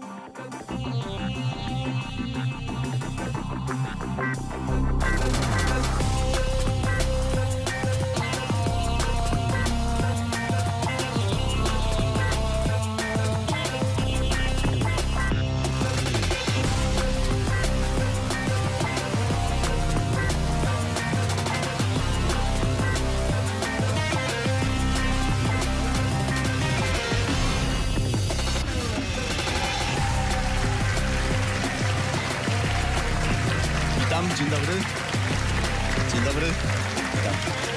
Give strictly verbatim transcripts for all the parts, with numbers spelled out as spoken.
Dzień dobry. Dzień dobry. Witam.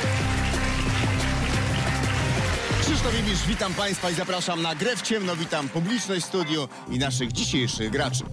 Krzysztof Ibisz, witam Państwa i zapraszam na Grę w ciemno. Witam publiczność w studiu i naszych dzisiejszych graczy.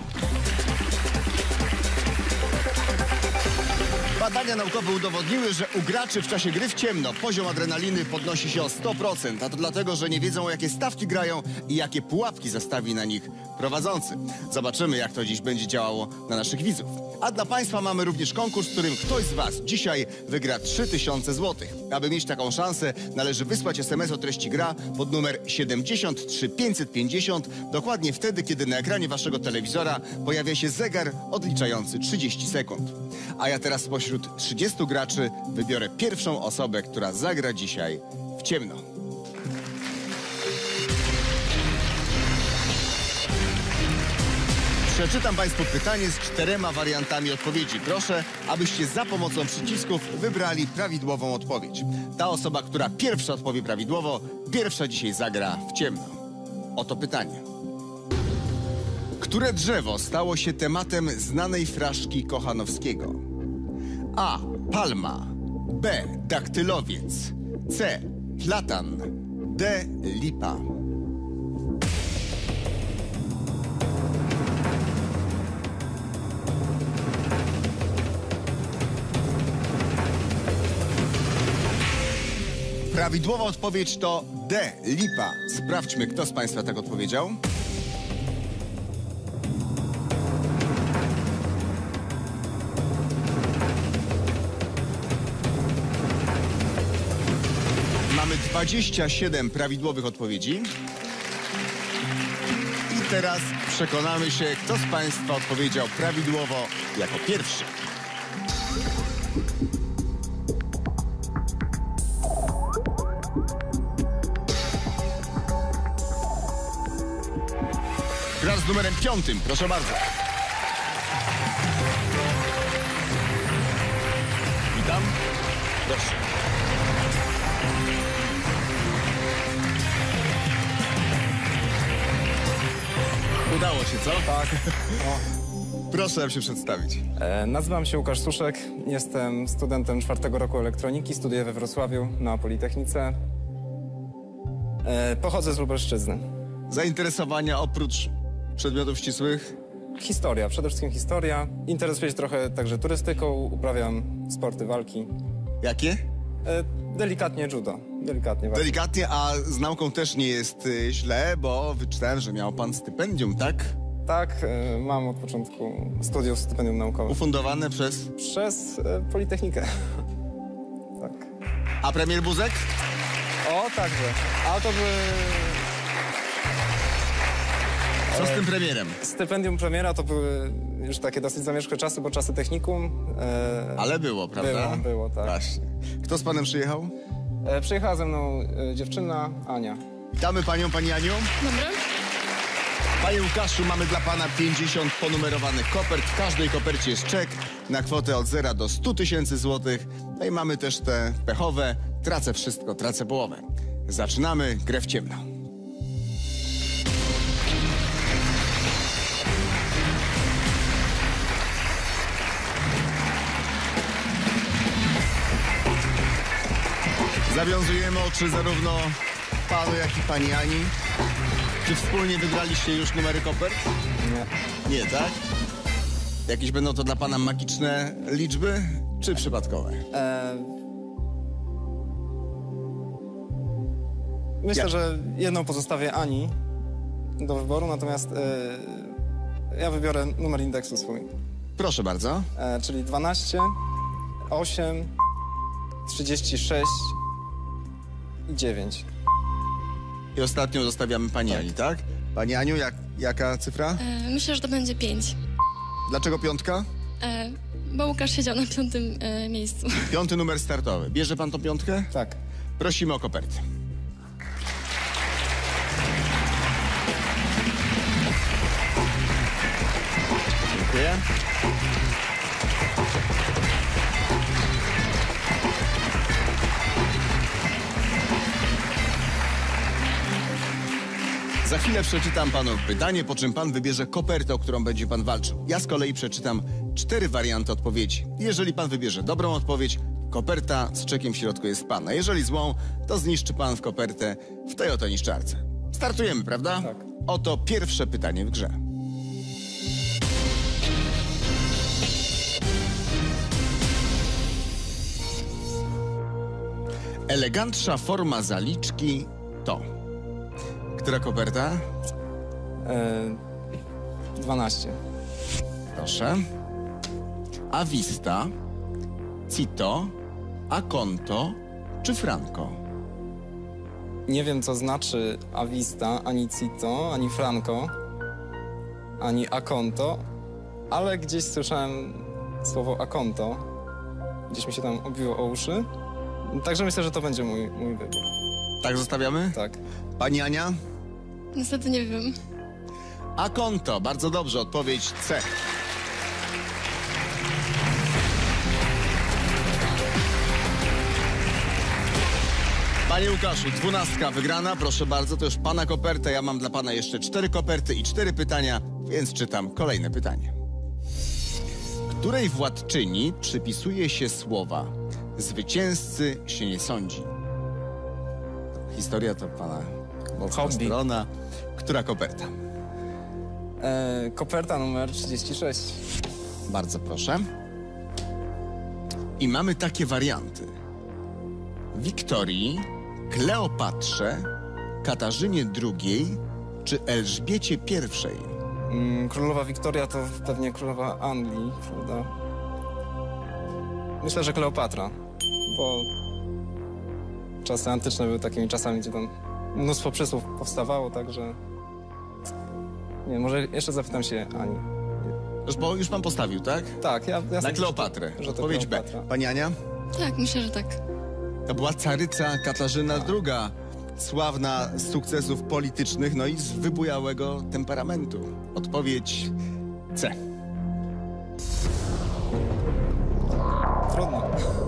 Badania naukowe udowodniły, że u graczy w czasie gry w ciemno poziom adrenaliny podnosi się o sto procent, a to dlatego, że nie wiedzą, o jakie stawki grają i jakie pułapki zastawi na nich prowadzący. Zobaczymy, jak to dziś będzie działało na naszych widzów. A dla Państwa mamy również konkurs, w którym ktoś z Was dzisiaj wygra trzy tysiące złotych. Aby mieć taką szansę, należy wysłać es em es o treści gra pod numer siedemdziesiąt trzy pięćset pięćdziesiąt, dokładnie wtedy, kiedy na ekranie Waszego telewizora pojawia się zegar odliczający trzydzieści sekund. A ja teraz spośród trzydziestu graczy wybiorę pierwszą osobę, która zagra dzisiaj w ciemno. Przeczytam Państwu pytanie z czterema wariantami odpowiedzi. Proszę, abyście za pomocą przycisków wybrali prawidłową odpowiedź. Ta osoba, która pierwsza odpowie prawidłowo, pierwsza dzisiaj zagra w ciemno. Oto pytanie. Które drzewo stało się tematem znanej fraszki Kochanowskiego? A. Palma. B. Daktylowiec. C. Platan. D. Lipa. Prawidłowa odpowiedź to D. Lipa. Sprawdźmy, kto z Państwa tak odpowiedział. Mamy dwadzieścia siedem prawidłowych odpowiedzi. I teraz przekonamy się, kto z Państwa odpowiedział prawidłowo jako pierwszy. Gracz z numerem piątym, proszę bardzo. Witam. Proszę. Udało się, co? Tak. Proszę nam się przedstawić. E, nazywam się Łukasz Suszek, jestem studentem czwartego roku elektroniki, studiuję we Wrocławiu na Politechnice. E, pochodzę z Lubelszczyzny. Zainteresowania oprócz przedmiotów ścisłych? Historia, przede wszystkim historia. Interesuję się trochę także turystyką, uprawiam sporty walki. Jakie? E, delikatnie judo, delikatnie walki. Delikatnie, a z nauką też nie jest y, źle, bo wyczytałem, że miał pan stypendium, tak? Tak, e, mam od początku studiów stypendium naukowe. Ufundowane przez? Przez e, Politechnikę. Tak. A premier Buzek? O, także. A to by... Co z tym premierem? Stypendium premiera to były już takie dosyć zamierzchłe czasy, bo czasy technikum. E, Ale było, prawda? Było, było, tak. Właśnie. Kto z panem przyjechał? E, przyjechała ze mną e, dziewczyna, Ania. Witamy panią, pani Aniu. Dobra. Panie Łukaszu, mamy dla pana pięćdziesiąt ponumerowanych kopert. W każdej kopercie jest czek na kwotę od zera do stu tysięcy złotych. No i mamy też te pechowe. Tracę wszystko, tracę połowę. Zaczynamy grę w ciemno. Zawiązujemy oczy zarówno panu, jak i pani Ani. Czy wspólnie wybraliście już numery kopert? Nie. Nie, tak? Jakieś będą to dla pana magiczne liczby, czy przypadkowe? E, myślę, Ja. że jedną pozostawię Ani do wyboru, natomiast e, ja wybiorę numer indeksu swój. Proszę bardzo. E, czyli dwanaście, osiem, trzydzieści sześć i dziewięć. I ostatnią zostawiamy pani Ani, tak? Pani Aniu, jak, jaka cyfra? E, myślę, że to będzie pięć. Dlaczego piątka? E, bo Łukasz siedział na piątym e, miejscu. Piąty numer startowy. Bierze pan tą piątkę? Tak. Prosimy o kopertę. Dziękuję. Za chwilę przeczytam panu pytanie, po czym pan wybierze kopertę, o którą będzie pan walczył. Ja z kolei przeczytam cztery warianty odpowiedzi. Jeżeli pan wybierze dobrą odpowiedź, koperta z czekiem w środku jest pana. Jeżeli złą, to zniszczy pan w kopertę w tej oto niszczarce. Startujemy, prawda? Tak. Oto pierwsze pytanie w grze. Elegantsza forma zaliczki to... Która koperta? E, dwanaście. Proszę. Avista, Cito, Aconto czy Franco? Nie wiem, co znaczy Avista, ani Cito, ani Franco, ani Aconto, ale gdzieś słyszałem słowo Aconto. Gdzieś mi się tam obiło o uszy. Także myślę, że to będzie mój, mój wybór. Tak zostawiamy? Tak. Pani Ania? Niestety nie wiem. Aconto, bardzo dobrze, odpowiedź C. Panie Łukaszu, dwunastka wygrana, proszę bardzo, to już pana koperta, ja mam dla pana jeszcze cztery koperty i cztery pytania, więc czytam kolejne pytanie. Której władczyni przypisuje się słowa zwycięzcy się nie sądzi? Historia to pana mocna Hobby. strona. Która koperta? E, koperta numer trzydzieści sześć. Bardzo proszę. I mamy takie warianty. Wiktorii, Kleopatrze, Katarzynie drugiej czy Elżbiecie pierwszej? Mm, królowa Wiktoria to pewnie królowa Anglii, prawda? Myślę, że Kleopatra, bo czasy antyczne były takimi czasami, gdzie tam mnóstwo przysłów powstawało, także... Nie, może jeszcze zapytam się Ani. Już, bo już pan postawił, tak? Tak, ja... ja Na sądzę, Kleopatrę. Że to, że to Odpowiedź B. Kleopatra. Pani Ania? Tak, myślę, że tak. To była caryca Katarzyna druga. Sławna z sukcesów politycznych, no i z wybujałego temperamentu. Odpowiedź C. Trudno.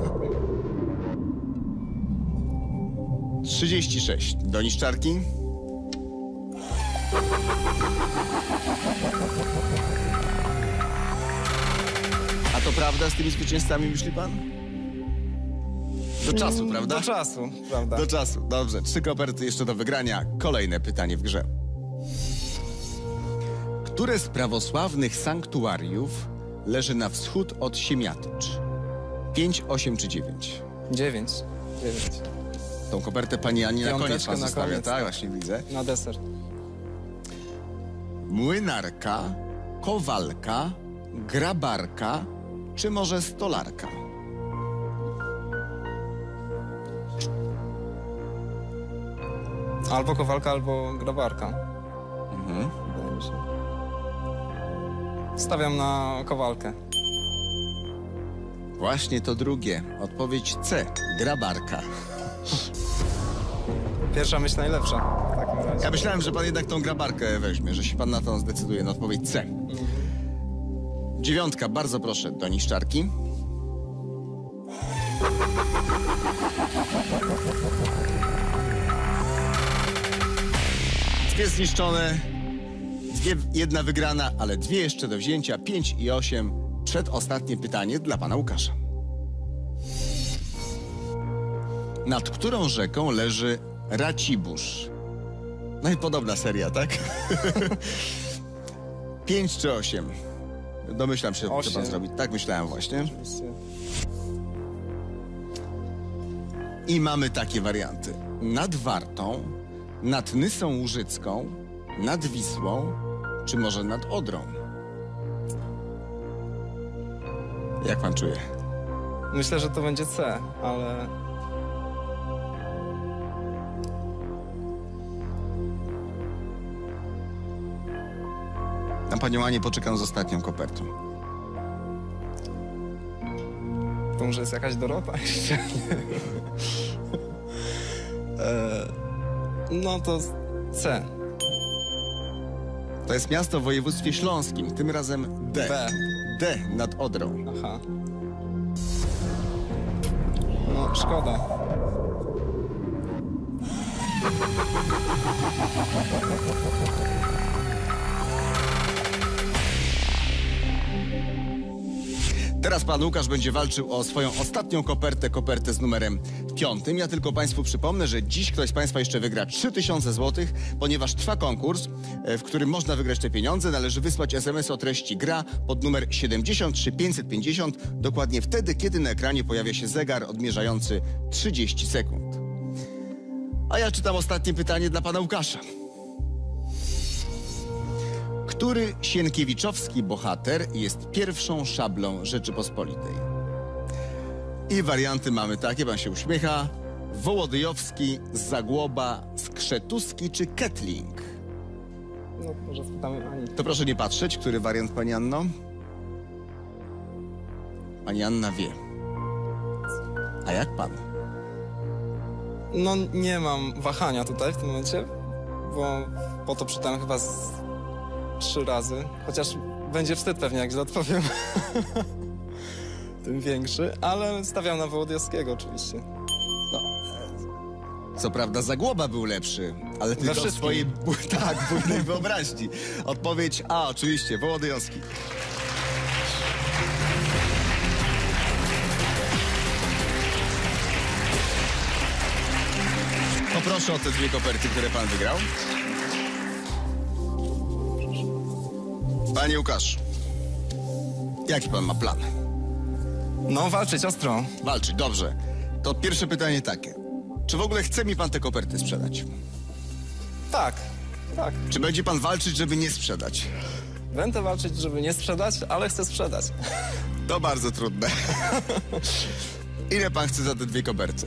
trzydzieści sześć. Do niszczarki. A to prawda z tymi zwycięzcami, myśli pan? Do czasu, prawda? Do czasu, prawda? Do czasu. Dobrze. Trzy koperty jeszcze do wygrania. Kolejne pytanie w grze. Które z prawosławnych sanktuariów leży na wschód od Siemiatycz? Pięć, osiem czy dziewięć? Dziewięć. Dziewięć. Tą kopertę pani Ani na koniec Piąteczkę pan na zostawia, koniec, tak? tak. Właśnie widzę. Na deser. Młynarka, kowalka, grabarka czy może stolarka? Albo kowalka, albo grabarka. Mhm. Wydaje mi się. Stawiam na kowalkę. Właśnie to drugie. Odpowiedź C. Grabarka. Pierwsza myśl najlepsza. W takim razie. Ja myślałem, że pan jednak tą grabarkę weźmie, że się pan na to zdecyduje. Na odpowiedź C. Dziewiątka, bardzo proszę, do niszczarki. Dwie zniszczone, dwie, jedna wygrana, ale dwie jeszcze do wzięcia. Pięć i osiem. Przedostatnie pytanie dla pana Łukasza. Nad którą rzeką leży Racibórz? No i podobna seria, tak? Pięć czy osiem? Domyślam się, co Osiem. pan zrobi. Tak myślałem właśnie. Oczywiście. I mamy takie warianty. Nad Wartą, nad Nysą Łużycką, nad Wisłą, czy może nad Odrą? Jak pan czuje? Myślę, że to będzie C, ale... Na panią Anię poczekam z ostatnią kopertą. To może jest jakaś Dorota jeszcze? e, no to C. To jest miasto w województwie śląskim, tym razem D. B. D nad Odrą. Aha. No, szkoda. Teraz pan Łukasz będzie walczył o swoją ostatnią kopertę, kopertę z numerem piątym. Ja tylko państwu przypomnę, że dziś ktoś z państwa jeszcze wygra trzy tysiące złotych, ponieważ trwa konkurs, w którym można wygrać te pieniądze. Należy wysłać es em es o treści gra pod numer siedemdziesiąt trzy pięćset pięćdziesiąt, dokładnie wtedy, kiedy na ekranie pojawia się zegar odmierzający trzydzieści sekund. A ja czytam ostatnie pytanie dla pana Łukasza. Który sienkiewiczowski bohater jest pierwszą szablą Rzeczypospolitej? I warianty mamy takie, pan się uśmiecha. Wołodyjowski, Zagłoba, Skrzetuski czy Kettling? No, może spytamy Ani. To proszę nie patrzeć, który wariant, pani Anno? Pani Anna wie. A jak pan? No, nie mam wahania tutaj w tym momencie, bo po to czytałem chyba z trzy razy. Chociaż będzie wstyd pewnie, jak źle odpowiem. Tym większy, ale stawiam na Wołodyjowskiego oczywiście. No, co prawda Zagłoba był lepszy, ale tylko w wszystkim. swojej bu- tak, bujnej wyobraźni. Odpowiedź A, oczywiście, Wołodyjowski. Poproszę o te dwie koperty, które pan wygrał. Panie Łukasz, jaki pan ma plan? No, walczyć ostro. Walczyć, dobrze. To pierwsze pytanie takie. Czy w ogóle chce mi pan te koperty sprzedać? Tak, tak. Czy będzie pan walczyć, żeby nie sprzedać? Będę walczyć, żeby nie sprzedać, ale chcę sprzedać. To bardzo trudne. Ile pan chce za te dwie koperty?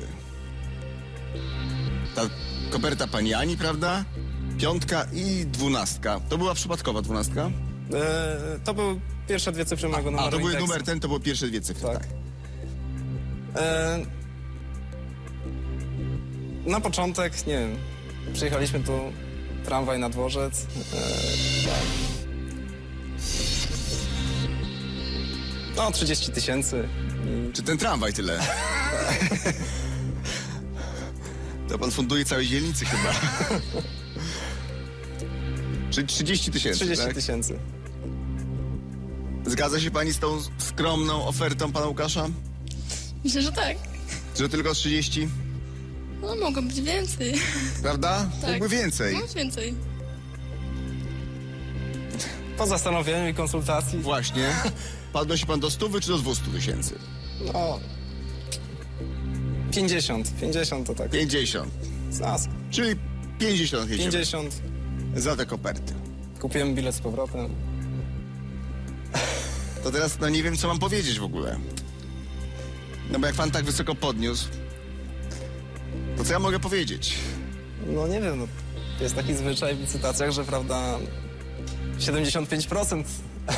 Ta koperta pani Ani, prawda? Piątka i dwunastka. To była przypadkowa dwunastka? E, to były pierwsze dwie cyfry mojego numeru A, to był indeksu. numer ten, to były pierwsze dwie cyfry, tak. Tak. E, na początek, nie wiem, przyjechaliśmy tu tramwaj na dworzec. E, no, trzydzieści tysięcy. Czy ten tramwaj tyle? To pan funduje całej dzielnicy chyba. Czyli trzydzieści tysięcy, trzydzieści tak? tysięcy. Zgadza się pani z tą skromną ofertą pana Łukasza? Myślę, że tak. Że tylko trzydzieści? No, mogło być więcej. Prawda? Tak. Mógłby więcej. No, więcej. Po zastanowieniu i konsultacji. Właśnie. Podnosi pan do stówy czy do dwustu tysięcy? No, pięćdziesiąt. pięćdziesiąt to tak. Pięćdziesiąt. Zas. Czyli pięćdziesiąt jedziemy pięćdziesiąt. za te koperty. Kupiłem bilet z powrotem. To teraz no nie wiem, co mam powiedzieć w ogóle. No bo jak pan tak wysoko podniósł, to co ja mogę powiedzieć? No nie wiem, no, jest taki zwyczaj w licytacjach, że prawda, siedemdziesiąt pięć procent.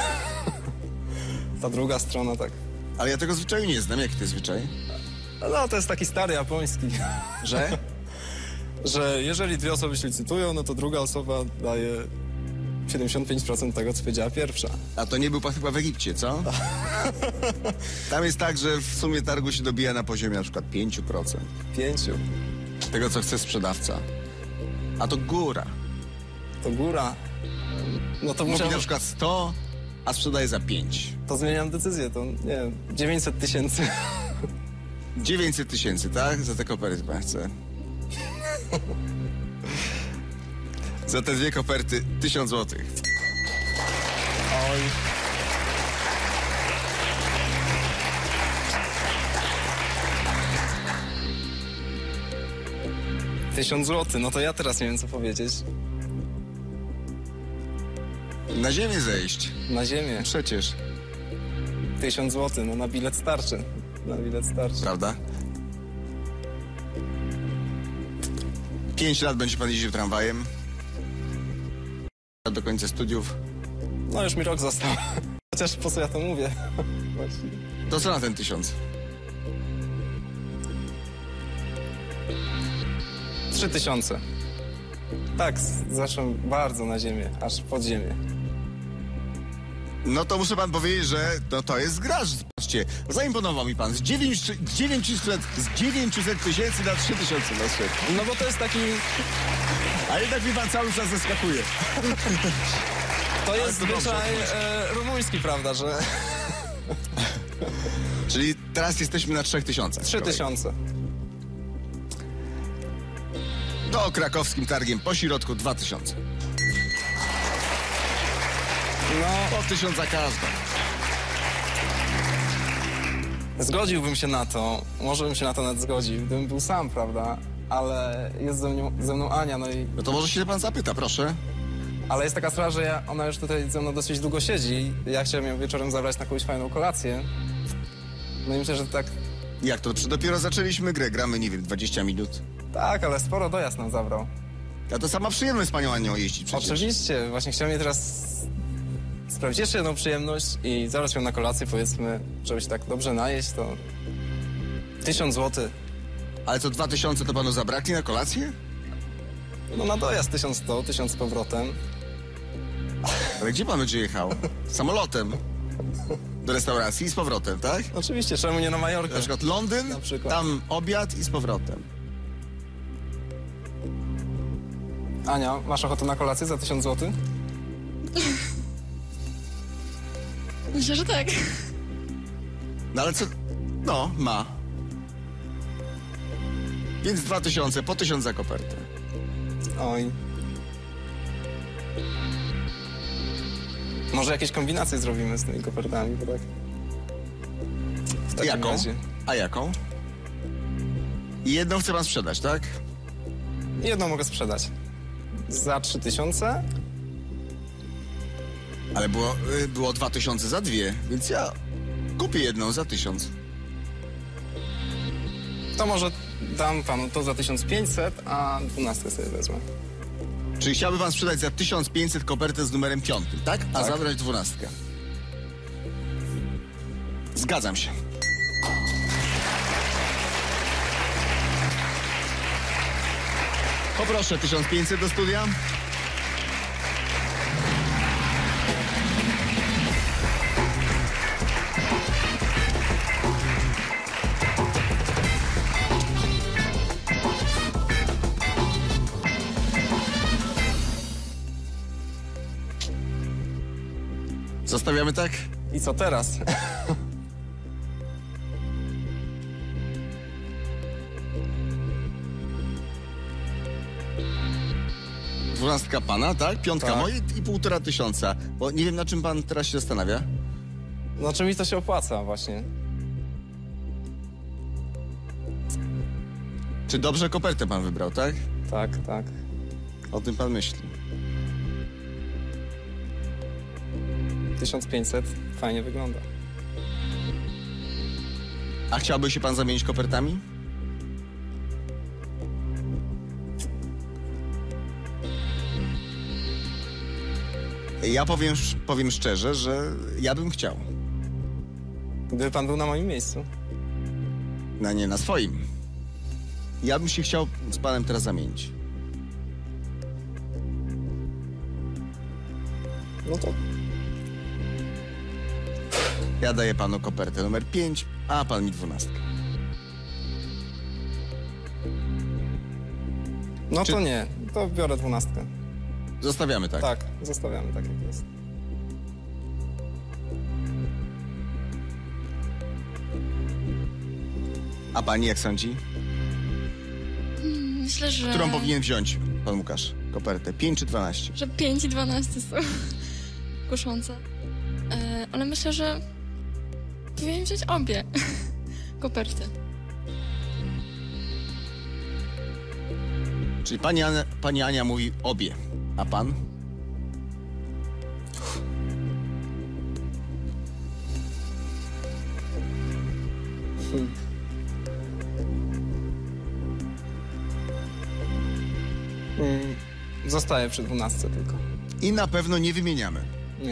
Ta druga strona, tak. Ale ja tego zwyczaju nie znam. Jaki to jest zwyczaj? No to jest taki stary japoński, Że? że jeżeli dwie osoby się licytują, no to druga osoba daje siedemdziesiąt pięć procent tego, co powiedziała pierwsza. A to nie był pan chyba w Egipcie, co? Tam jest tak, że w sumie targu się dobija na poziomie na przykład pięć procent Pięciu. tego, co chce sprzedawca. A to góra. To góra. No to Mówi musiałem, na przykład sto, a sprzedaje za pięć. to zmieniam decyzję, to nie wiem, dziewięćset tysięcy. dziewięćset tysięcy, tak? Za te koperty pan chce. Za te dwie koperty tysiąc złotych. Oj. Tysiąc złotych, no to ja teraz nie wiem, co powiedzieć. Na ziemię zejść. Na ziemię. Przecież, Tysiąc złotych, no na bilet starczy. Na bilet starczy. prawda? Pięć lat będzie pan jeździł tramwajem. Do końca studiów. No już mi rok został. Chociaż po co ja to mówię? Właściwie. To co na ten tysiąc? Trzy tysiące. Tak, z- zeszłem bardzo na ziemię, aż pod ziemię. No to muszę pan powiedzieć, że no to jest gracz. Zobaczcie, zaimponował mi pan z dziewięciuset, dziewięciuset, z dziewięciuset tysięcy na trzy tysiące na szczyt. No bo to jest taki... A jednak mi pan cały czas zaskakuje. To jest to dobrze, zwyczaj dobrze. e, rumuński, prawda, że Czyli teraz jesteśmy na trzech tysiącach. trzy tysiące. Do krakowskim targiem po środku dwa tysiące. No, Po tysiąca każda. zgodziłbym się na to, może bym się na to nawet zgodził, gdybym był sam, prawda, ale jest ze mną, ze mną Ania, no i... No to może się pan zapyta, proszę. Ale jest taka sprawa, że ja, ona już tutaj ze mną dosyć długo siedzi. Ja chciałem ją wieczorem zabrać na jakąś fajną kolację. No i myślę, że tak, Jak to? Dopiero zaczęliśmy grę, gramy, nie wiem, dwadzieścia minut. tak, ale sporo dojazd nam zabrał. A to sama przyjemność z panią Anią jeździć przecież. Oczywiście, właśnie chciałem jej teraz sprawić jeszcze jedną przyjemność i zabrać ją na kolację, powiedzmy, żeby się tak dobrze najeść, to tysiąc złotych. Ale co, dwa tysiące to panu zabraknie na kolację? No na dojazd tysiąc sto, tysiąc z powrotem. Ale gdzie pan będzie jechał? Samolotem. Do restauracji i z powrotem, tak? Oczywiście, czemu nie na Majorkę? Na przykład Londyn, Na przykład. tam obiad i z powrotem. Ania, masz ochotę na kolację za tysiąc złotych? Myślę, że tak. No ale co? No, ma. Więc dwa tysiące, po tysiąc za kopertę. Oj. Może jakieś kombinacje zrobimy z tymi kopertami, bo tak... W takim Jaką? razie. A jaką? I jedną chce pan sprzedać, tak? Jedną mogę sprzedać. Za trzy tysiące? Ale było, y, było dwa tysiące za dwie, więc ja kupię jedną za tysiąc. To może dam panu to za tysiąc pięćset, a dwunastkę sobie wezmę. Czyli chciałby pan sprzedać za tysiąc pięćset kopertę z numerem piątym, tak? A Tak. zabrać dwunastkę. Zgadzam się. Poproszę tysiąc pięćset do studia. Zostawiamy tak? I co teraz? Dwunastka pana, tak? Piątka Tak. moje i półtora tysiąca. Bo nie wiem, na czym pan teraz się zastanawia. No czy mi to się opłaca właśnie? Czy dobrze kopertę pan wybrał, tak? Tak, tak. O tym pan myśli. tysiąc pięćset fajnie wygląda. A chciałby się pan zamienić kopertami? Ja powiem, powiem szczerze, że ja bym chciał. Gdyby pan był na moim miejscu. Na nie, na swoim. Ja bym się chciał z panem teraz zamienić. No to Ja daję panu kopertę numer pięć, a pan mi dwunastkę. No Czy- to nie, to biorę dwunastkę. Zostawiamy tak. Tak, zostawiamy tak jak jest. A pani jak sądzi? Myślę, że... Którą powinien wziąć pan Łukasz? Kopertę pięć czy dwanaście? Że pięć i dwanaście są kuszące. E, ale myślę, że powinien wziąć obie koperty. Czyli pani Ania, pani Ania mówi obie, a pan? Mm, zostaję przy dwunastce tylko. I na pewno nie wymieniamy. Nie.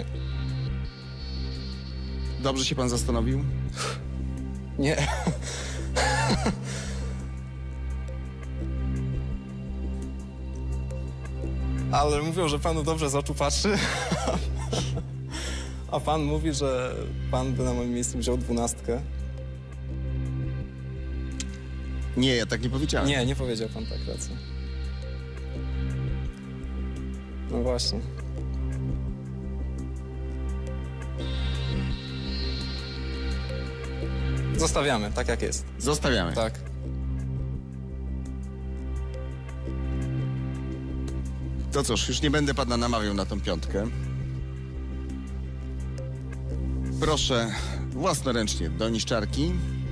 Dobrze się pan zastanowił? Nie. Ale mówią, że panu dobrze z oczu patrzy. A pan mówi, że pan by na moim miejscu wziął dwunastkę. Nie, ja tak nie powiedziałem. Nie, nie powiedział pan tak, racja. No właśnie. Zostawiamy, tak jak jest. Zostawiamy. Tak. To cóż, już nie będę pana namawiał na tą piątkę. Proszę własnoręcznie do niszczarki.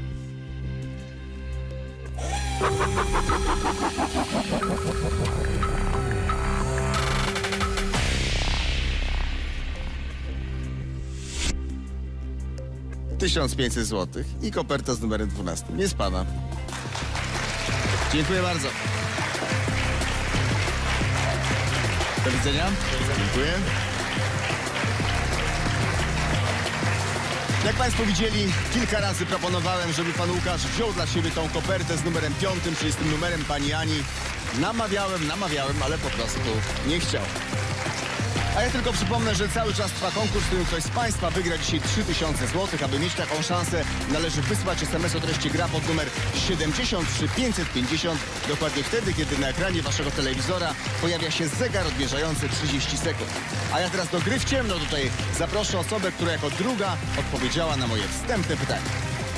tysiąc pięćset złotych i koperta z numerem dwunastym. Jest pana. Dziękuję bardzo. Do widzenia. Dziękuję. Jak państwo widzieli, kilka razy proponowałem, żeby pan Łukasz wziął dla siebie tą kopertę z numerem piątym, czyli z tym numerem pani Ani. Namawiałem, namawiałem, ale po prostu nie chciał. A ja tylko przypomnę, że cały czas trwa konkurs, w którym ktoś z państwa wygra dzisiaj trzy tysiące złotych. Aby mieć taką szansę, należy wysłać es em es o treści gra pod numer siedemdziesiąt trzy pięćset pięćdziesiąt. Dokładnie wtedy, kiedy na ekranie waszego telewizora pojawia się zegar odmierzający trzydzieści sekund. A ja teraz do gry w ciemno tutaj zaproszę osobę, która jako druga odpowiedziała na moje wstępne pytanie.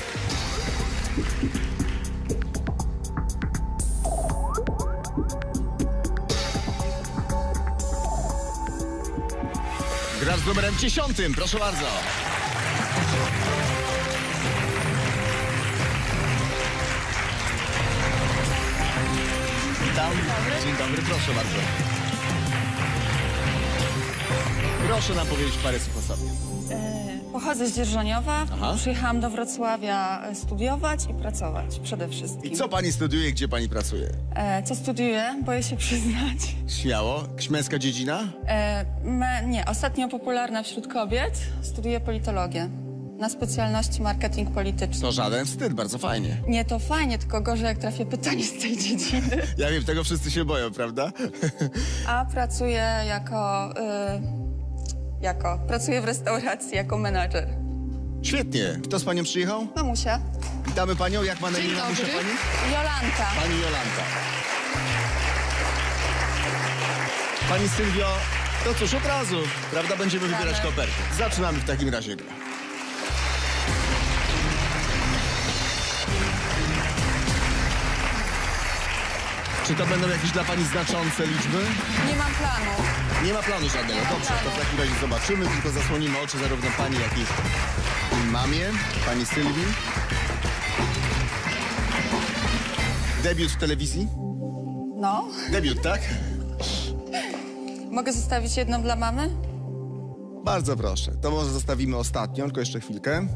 Gracz z numerem dziesiątym, proszę bardzo. Witam. Dzień dobry, proszę bardzo. Proszę nam powiedzieć parę słów o sobie. E, Pochodzę z Dzierżoniowa. Aha. Przyjechałam do Wrocławia e, studiować i pracować przede wszystkim. I co pani studiuje, gdzie pani pracuje? E, co studiuję? Boję się przyznać. Śmiało. Śmieska dziedzina? E, me, nie, ostatnio popularna wśród kobiet. Studiuję politologię na specjalności marketing polityczny. To żaden wstyd, bardzo fajnie. Nie, to fajnie, tylko gorzej jak trafię pytanie z tej dziedziny. Ja wiem, tego wszyscy się boją, prawda? A pracuję jako... E, jako... Pracuję w restauracji jako menadżer. Świetnie. Kto z panią przyjechał? Mamusia. Witamy panią. Jak ma na imię mamusia pani? Jolanta. Pani Jolanta. Pani Sylwio, to cóż, od razu, prawda, będziemy Damy. wybierać koperty. Zaczynamy w takim razie grę. Czy to będą jakieś dla pani znaczące liczby? Nie mam planu. Nie ma planu żadnego. Dobrze, to w takim razie zobaczymy, tylko zasłonimy oczy zarówno pani, jak i mamie, pani Sylwii. Debiut w telewizji? No. Debiut, tak? Mogę zostawić jedną dla mamy? Bardzo proszę. To może zostawimy ostatnią, tylko jeszcze chwilkę.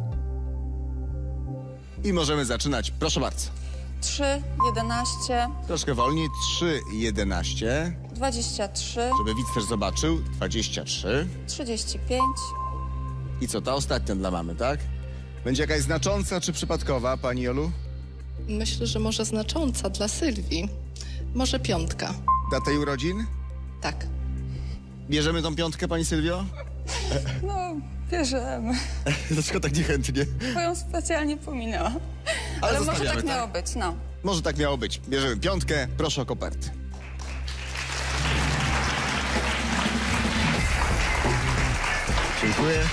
I możemy zaczynać. Proszę bardzo. trzy, jedenaście, Troszkę wolniej. trzy, jedenaście. dwadzieścia trzy, Żeby widz też zobaczył. dwadzieścia trzy. trzydzieści pięć. I co, ta ostatnia dla mamy, tak? Będzie jakaś znacząca czy przypadkowa, pani Jolu? Myślę, że może znacząca dla Sylwii. Może piątka. Data jej urodzin? Tak. Bierzemy tą piątkę, pani Sylwio? No, bierzemy. Dlaczego tak niechętnie? Bo ją specjalnie pominęłam. Ale Ale może zostawiamy, tak tak? miało być, no. Może tak miało być. Bierzemy piątkę. Proszę o koperty. Dziękuję.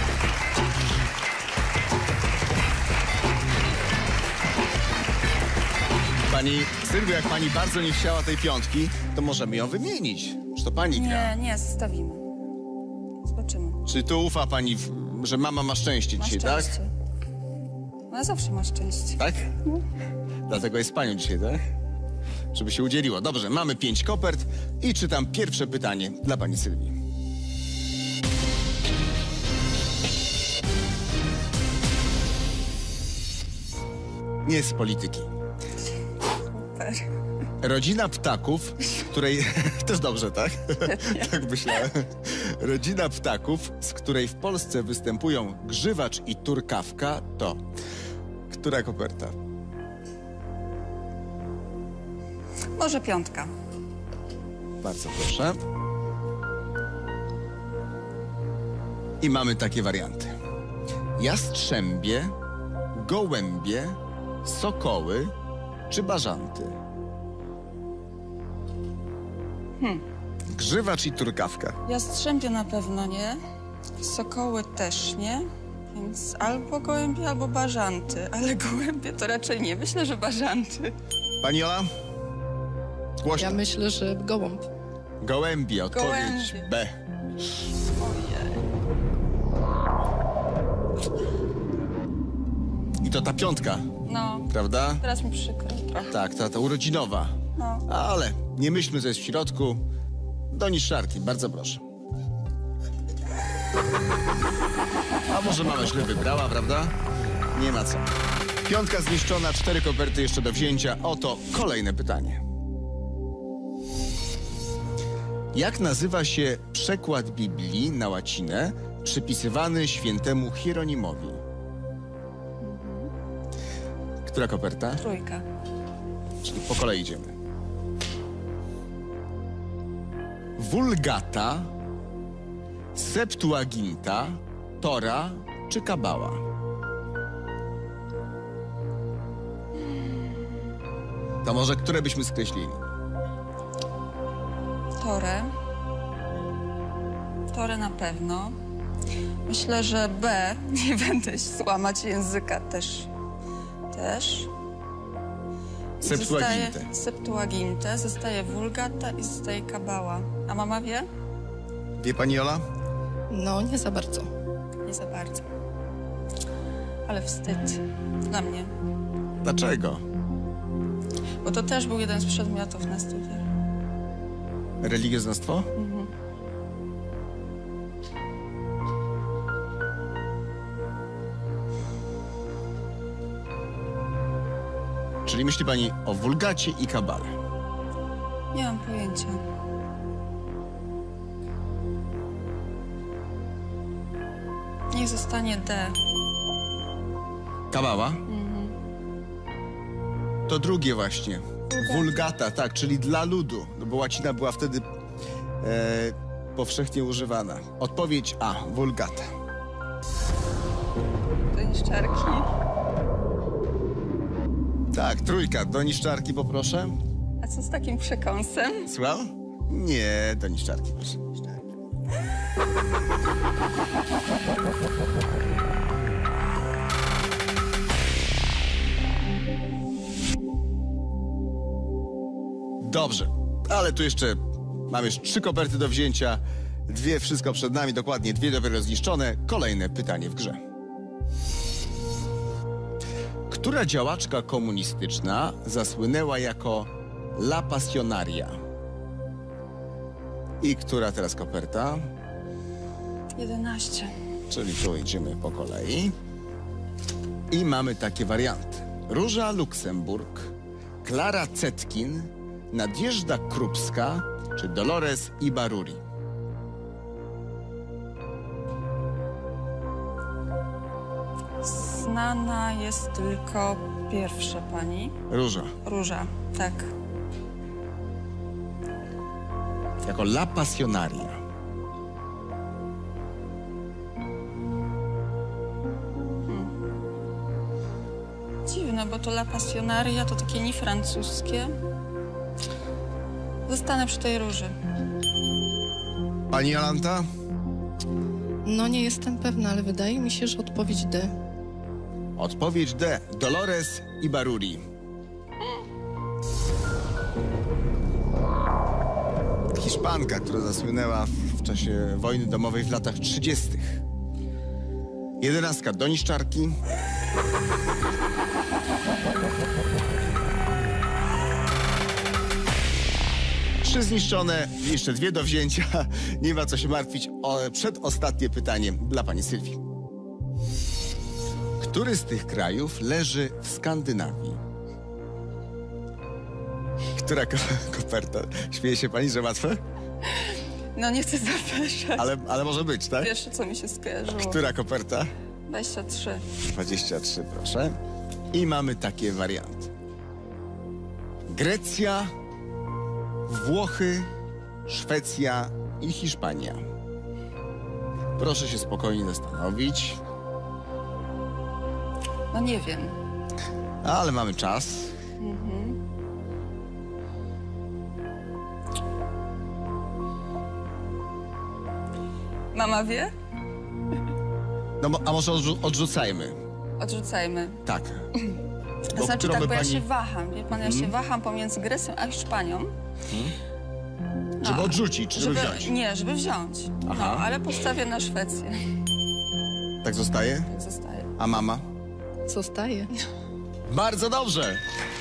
Pani Sylwia, jak pani bardzo nie chciała tej piątki, to możemy ją wymienić. Że to pani gra. Nie, nie, zostawimy. Zobaczymy. Czy tu ufa pani, w- że mama ma szczęście Masz dzisiaj, szczęście. No, ja zawsze masz szczęście. tak? Tak? Dlatego jest z panią dzisiaj, tak? Żeby się udzieliło. Dobrze, mamy pięć kopert i czytam pierwsze pytanie dla pani Sylwii. Nie z polityki. Super. Rodzina ptaków, której... Też dobrze, tak? Tak myślałem. Rodzina ptaków, z której w Polsce występują grzywacz i turkawka, to... Która koperta? Może piątka. Bardzo proszę. I mamy takie warianty. Jastrzębie, gołębie, sokoły czy bażanty? Hmm. Grzywacz i turkawka. Jastrzębie na pewno nie. Sokoły też nie. Więc albo gołębie, albo bażanty. Ale gołębie to raczej nie. Myślę, że bażanty. Pani Ola? Głośno. Ja myślę, że gołąb. Gołębie, odpowiedź Gołębie. B. Ojej. I to ta piątka, No, prawda? teraz mi przykro trochę. Tak, ta, ta urodzinowa. No. Ale nie myślmy, co jest w środku. Do niszczarki, bardzo proszę. A może mama źle wybrała, prawda? Nie ma co. Piątka zniszczona, cztery koperty jeszcze do wzięcia. Oto kolejne pytanie. Jak nazywa się przekład Biblii na łacinę przypisywany świętemu Hieronimowi? Która koperta? Trójka. Czyli po kolei idziemy. Vulgata, Septuaginta, Tora czy Kabała? To może które byśmy skreślili? Torę. Torę na pewno. Myślę, że B. Nie będę złamać języka też. Też. Septuagintę. Zostaje Septuagintę, zostaje Vulgata i zostaje Kabała. A mama wie? Wie pani Ola? No, nie za bardzo. Nie za bardzo. Ale wstyd. Dla mnie. Dlaczego? Bo to też był jeden z przedmiotów na studiach. Religioznawstwo? Mhm. Czyli myśli pani o Vulgacie i Kabale. Nie mam pojęcia. Niech zostanie D. Kabała? To drugie właśnie. Vulgata, tak, czyli dla ludu, no bo łacina była wtedy e, powszechnie używana. Odpowiedź A, Vulgata. Do niszczarki. Tak, trójka, do niszczarki poproszę. A co z takim przekąsem? Słuchał? Nie, do niszczarki proszę. Dobrze, ale tu jeszcze mamy już trzy koperty do wzięcia. Dwie, wszystko przed nami, dokładnie dwie dopiero zniszczone. Kolejne pytanie w grze. Która działaczka komunistyczna zasłynęła jako La Pasionaria? I która teraz koperta? jedenaście. Czyli tu idziemy po kolei. I mamy takie warianty. Róża Luksemburg, Klara Zetkin, Nadjeżda Krupska czy Dolores Ibarruri? Znana jest tylko pierwsza pani. Róża. Róża, tak. Jako La Pasionaria. Dziwne, bo to La Pasionaria to takie nie francuskie. Zostanę przy tej róży. Pani Jolanta? No, nie jestem pewna, ale wydaje mi się, że odpowiedź D. Odpowiedź D. Dolores Ibarruri. Hiszpanka, która zasłynęła w czasie wojny domowej w latach trzydziestych. Jedenastka do niszczarki. Trzy zniszczone, jeszcze dwie do wzięcia. Nie ma co się martwić. O, przedostatnie pytanie dla pani Sylwii. Który z tych krajów leży w Skandynawii? Która ko koperta? Śmieje się pani, że łatwe? No nie chcę zapeszać. Ale, ale może być, tak? Pierwsze, co mi się skojarzyło. Która koperta? dwadzieścia trzy. dwadzieścia trzy, proszę. I mamy takie warianty. Grecja, Włochy, Szwecja i Hiszpania. Proszę się spokojnie zastanowić. No nie wiem. Ale mamy czas. Mama wie? No mo- a może odrzu odrzucajmy. Odrzucajmy. Tak. To Bo znaczy którą tak, by bo ja pani- się waham. Wie pan, ja się waham pomiędzy Grecją a Hiszpanią. Żeby odrzucić, czy żeby, Żeby, wziąć? nie, żeby wziąć. Aha. No, ale postawię na Szwecję. Tak zostaje? Tak zostaje. A mama? Zostaje. Bardzo dobrze.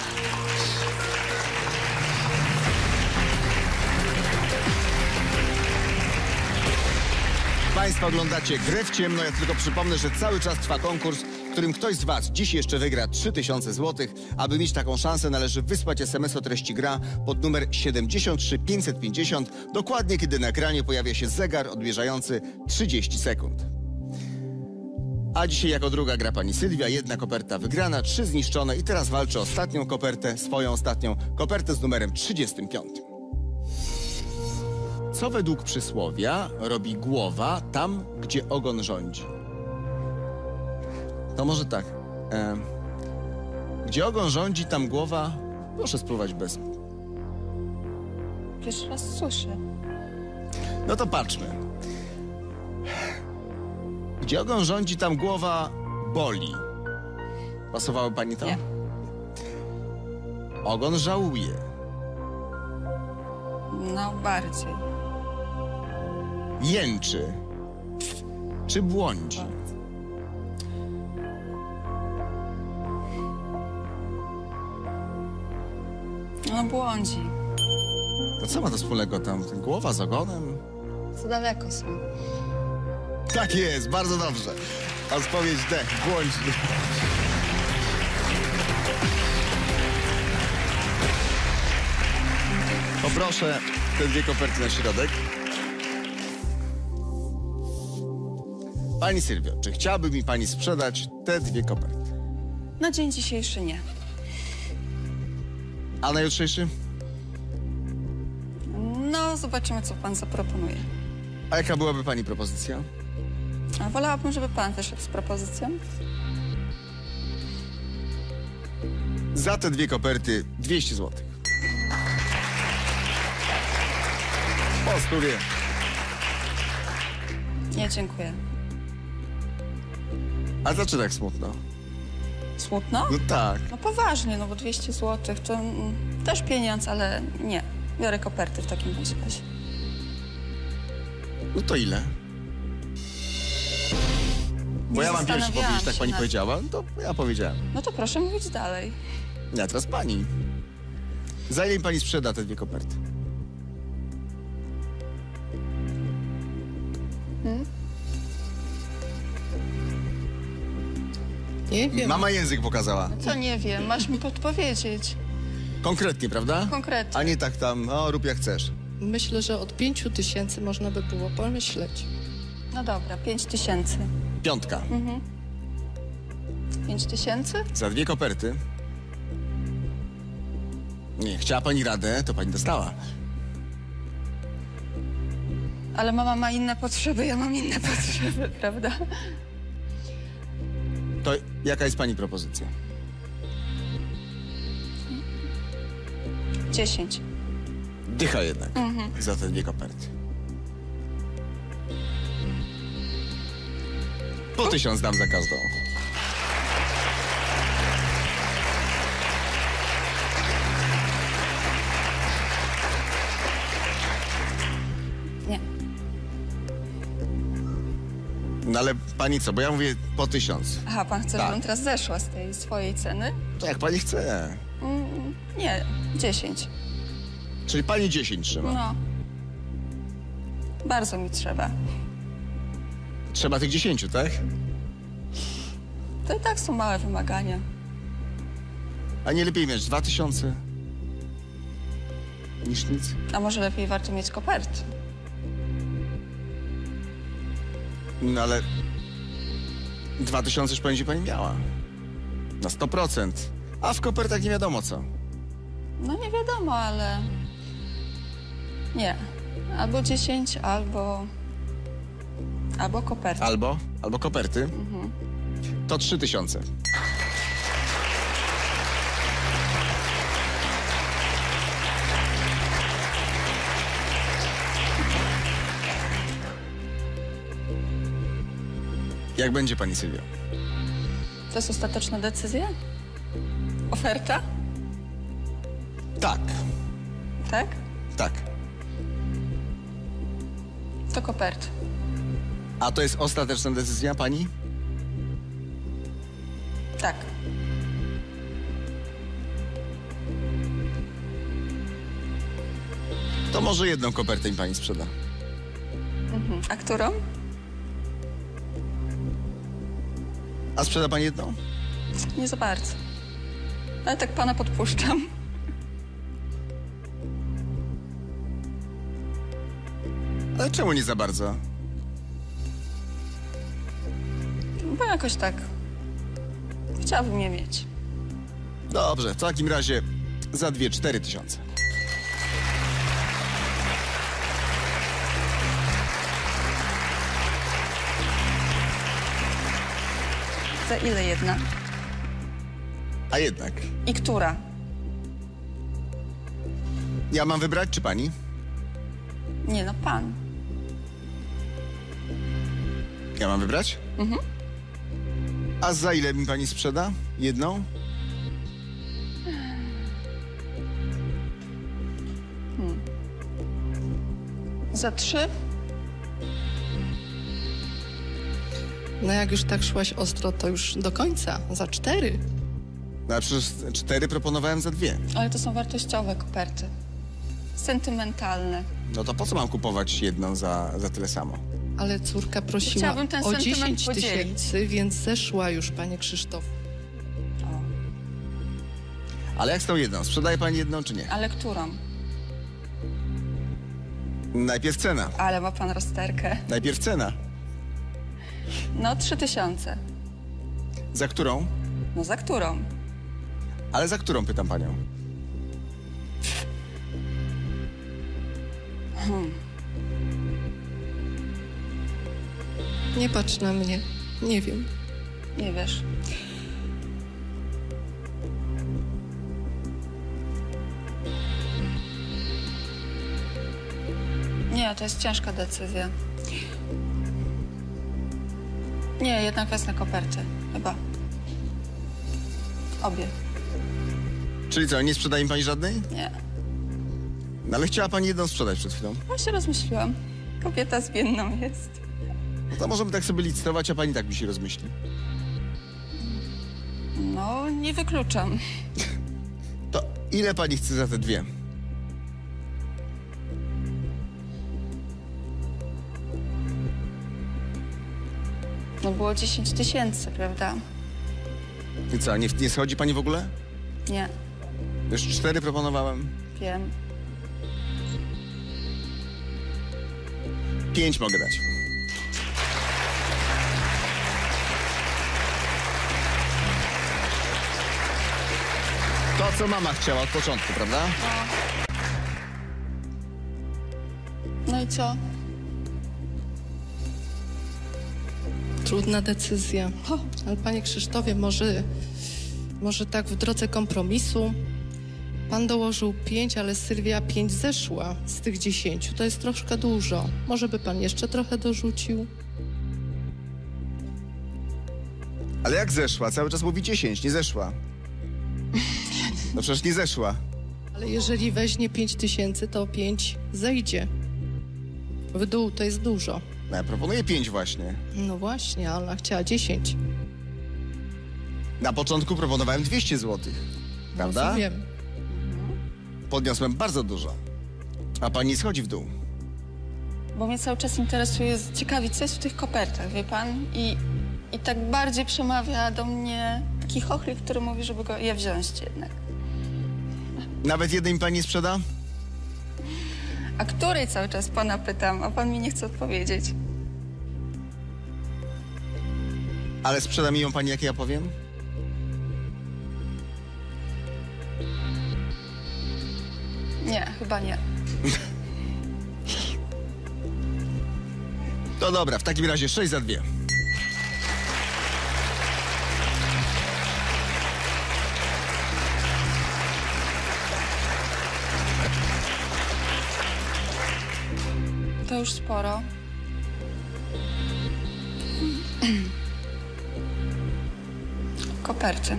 Państwo oglądacie Grę w ciemno. Ja tylko przypomnę, że cały czas trwa konkurs, w którym ktoś z Was dziś jeszcze wygra trzy tysiące złotych. Aby mieć taką szansę, należy wysłać es em es o treści gra pod numer siedemdziesiąt trzy pięćset pięćdziesiąt, dokładnie kiedy na ekranie pojawia się zegar odmierzający trzydzieści sekund. A dzisiaj jako druga gra pani Sylwia, jedna koperta wygrana, trzy zniszczone i teraz walczy o ostatnią kopertę, swoją ostatnią kopertę z numerem trzydziestym piątym. Co według przysłowia robi głowa tam, gdzie ogon rządzi? To może tak. E, gdzie ogon rządzi, tam głowa... Proszę spróbować bez... Pierwszy raz słyszę. No to patrzmy. Gdzie ogon rządzi, tam głowa boli. Pasowało pani to? Nie. Ogon żałuje. No bardziej. Jęczy. Czy błądzi? No błądzi. To co ma to wspólnego tam? Głowa z ogonem? Za daleko są. Tak jest, bardzo dobrze. Odpowiedź D. Błądzi. Poproszę te dwie koperty na środek. Pani Sylwio, czy chciałaby mi pani sprzedać te dwie koperty? Na dzień dzisiejszy nie. A na jutrzejszy? No, zobaczymy, co pan zaproponuje. A jaka byłaby pani propozycja? A wolałabym, żeby pan wyszedł z propozycją. Za te dwie koperty dwieście złotych. Po stówie. Nie, dziękuję. A dlaczego tak smutno? Smutno? No tak. No poważnie, no bo dwieście złotych to mm, też pieniądz, ale nie. Biorę koperty w takim bądź razie. No to ile? Bo Nie ja mam pierwszy zastanawiałam powiedzieć, tak się pani nad- powiedziała, no to ja powiedziałem. No to proszę mówić dalej. Nie, teraz pani. Za ile mi pani sprzeda te dwie koperty? Nie wiem. Mama język pokazała. Co nie wiem, masz mi podpowiedzieć. Konkretnie, prawda? Konkretnie. A nie tak tam, o rób jak chcesz. Myślę, że od pięciu tysięcy można by było pomyśleć. No dobra, pięć tysięcy. Piątka. Pięć tysięcy? Za dwie koperty. Nie, chciała pani radę, to pani dostała. Ale mama ma inne potrzeby, ja mam inne potrzeby, prawda? To jaka jest pani propozycja? Dziesięć. Dycha jednak za te dwie koperty. Po tysiąc dam za każdą. Nie. No ale pani co, bo ja mówię po tysiąc. Aha, pan chce, Tak. żebym teraz zeszła z tej swojej ceny? To jak pani chce. Mm, nie, dziesięć. Czyli pani dziesięć trzyma. No. Bardzo mi trzeba. Trzeba tych dziesięciu, tak? To i tak są małe wymagania. A nie lepiej mieć dwa tysiące? niż nic. A może lepiej warto mieć koperty? No ale dwa tysiące już będzie pani miała. Na sto procent. A w kopertach nie wiadomo co. No nie wiadomo, ale... Nie. Albo dziesięć, albo... Albo koperty. Albo, albo koperty. To trzy tysiące. Jak będzie, pani Sylwio? To jest ostateczna decyzja? Oferta? Tak, Tak? tak. To koperty. A to jest ostateczna decyzja pani? Tak. To może jedną kopertę mi pani sprzeda. Mhm. A którą? A sprzeda pani jedną? Nie za bardzo. Ale tak pana podpuszczam. Ale czemu nie za bardzo? Bo jakoś tak. Chciałabym je mieć. Dobrze, w takim razie za dwie, cztery tysiące. Za ile jedna? A jednak, I która? ja mam wybrać, czy pani? Nie no, pan. Ja mam wybrać? Mhm. A za ile mi pani sprzeda? Jedną? Za trzy? No jak już tak szłaś ostro, to już do końca. Za cztery. No a przecież cztery proponowałem za dwie. Ale to są wartościowe koperty. Sentymentalne. No to po co mam kupować jedną za, za tyle samo? Ale córka prosiła Chciałabym ten o sentyment dziesięć podzielić. tysięcy, więc zeszła już, panie Krzysztof. O. Ale jak z tą jedną? Sprzedaje pani jedną, czy nie? Ale którą? Najpierw cena. Ale ma pan rozterkę. Najpierw cena. No, trzy tysiące. Za którą? No za którą? Ale za którą, pytam panią. Nie patrz na mnie. Nie wiem. Nie wiesz. Nie, to jest ciężka decyzja. Nie, jednak wezmę koperty. Chyba. Obie. Czyli co, nie sprzedaje mi pani żadnej? Nie. No ale chciała pani jedną sprzedać przed chwilą. Właśnie rozmyśliłam. Kobieta zmienną jest. No to możemy tak sobie licytować, a pani tak mi się rozmyśli. No, nie wykluczam. To ile pani chce za te dwie? No było dziesięć tysięcy, prawda? I co, nie, nie schodzi pani w ogóle? Nie, Już cztery proponowałem. wiem. Pięć mogę dać. To, co mama chciała od początku, prawda? No i co? Trudna decyzja. Ale panie Krzysztofie, może, może tak w drodze kompromisu? Pan dołożył pięć, ale Sylwia pięć zeszła z tych dziesięciu. To jest troszkę dużo. Może by pan jeszcze trochę dorzucił? Ale jak zeszła? Cały czas mówi dziesięć, nie zeszła. No przecież nie zeszła. Ale jeżeli weźmie pięć tysięcy, to pięć zejdzie. W dół to jest dużo. No ja proponuję pięć właśnie. No właśnie, a ona chciała dziesięć. Na początku proponowałem dwieście złotych. Prawda? Wiem. Podniosłem bardzo dużo. A pani schodzi w dół. Bo mnie cały czas interesuje, ciekawi, co jest w tych kopertach, wie pan? I, i tak bardziej przemawia do mnie taki chochlik, który mówi, żeby go je wziąć jednak. Nawet jednej mi pani nie sprzeda? A której cały czas pana pytam, a pan mi nie chce odpowiedzieć? Ale sprzeda mi ją pani, jak ja powiem? Nie, chyba nie. To dobra, w takim razie sześć za dwie. To już sporo. Koperty.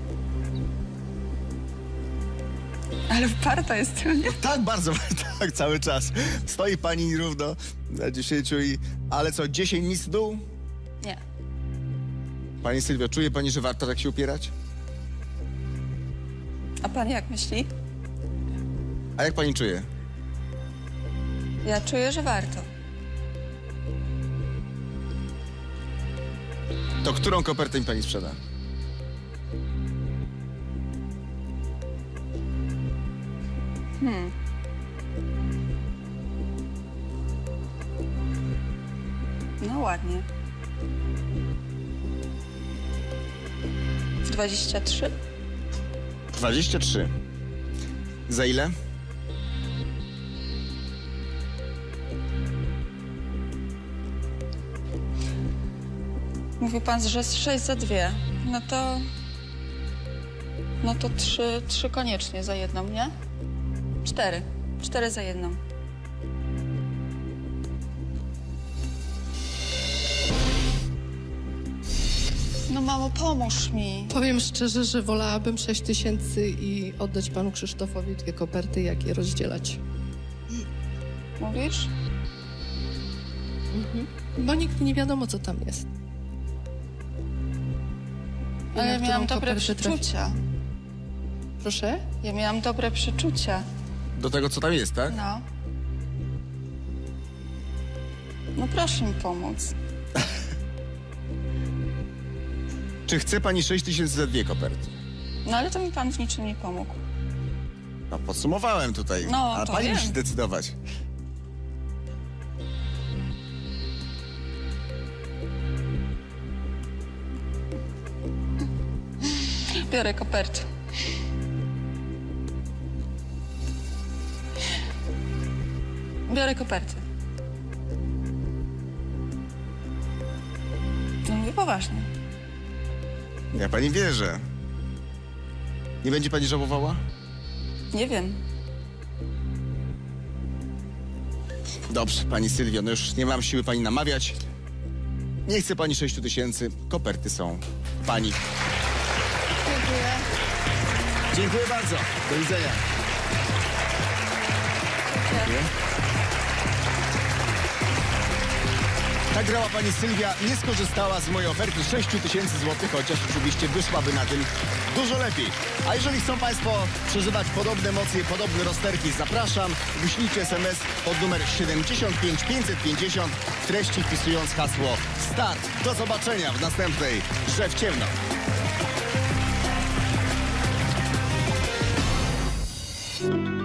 Ale wparta jest nie? Tak, bardzo, tak, cały czas. Stoi pani równo na dziesięciu i... Ale co, dziesięć nic w dół? Nie. Pani Sylwio, czuje pani, że warto tak się upierać? A pan jak myśli? A jak pani czuje? Ja czuję, że warto. To którą kopertę mi pani sprzeda? Hmm. No ładnie. Dwadzieścia trzy. dwadzieścia trzy. Za ile? Mówi pan, że z sześć za dwie. No to... No to trzy, trzy koniecznie za jedną, nie? Cztery. Cztery za jedną. No mamo, pomóż mi. Powiem szczerze, że wolałabym sześć tysięcy i oddać panu Krzysztofowi dwie koperty, jak je rozdzielać. Mówisz? Mhm. Bo nigdy nie wiadomo, co tam jest. I Ale na ja miałam którą dobre kopertę trafi- przeczucia. Proszę? Ja miałam dobre przeczucia. Do tego, co tam jest, tak? No. No proszę mi pomóc. Czy chce pani sześć tysięcy za dwie koperty? No ale to mi pan w niczym nie pomógł. No, podsumowałem tutaj. No, A to pani wiem. musi decydować. Biorę koperty. Biorę koperty. No mówię poważnie. Ja pani wierzę. Nie będzie pani żałowała? Nie wiem. Dobrze, pani Sylwio, no już nie mam siły pani namawiać. Nie chce pani sześciu tysięcy. Koperty są pani. Dziękuję. Dziękuję bardzo. Do widzenia. Dziękuję. Tak grała pani Sylwia, nie skorzystała z mojej oferty sześć tysięcy złotych, chociaż oczywiście wyszłaby na tym dużo lepiej. A jeżeli chcą państwo przeżywać podobne emocje, podobne rozterki, zapraszam. Wyślijcie es em es pod numer siedemdziesiąt pięć pięćset pięćdziesiąt, w treści wpisując hasło START. Do zobaczenia w następnej Grze w ciemno. Thank you.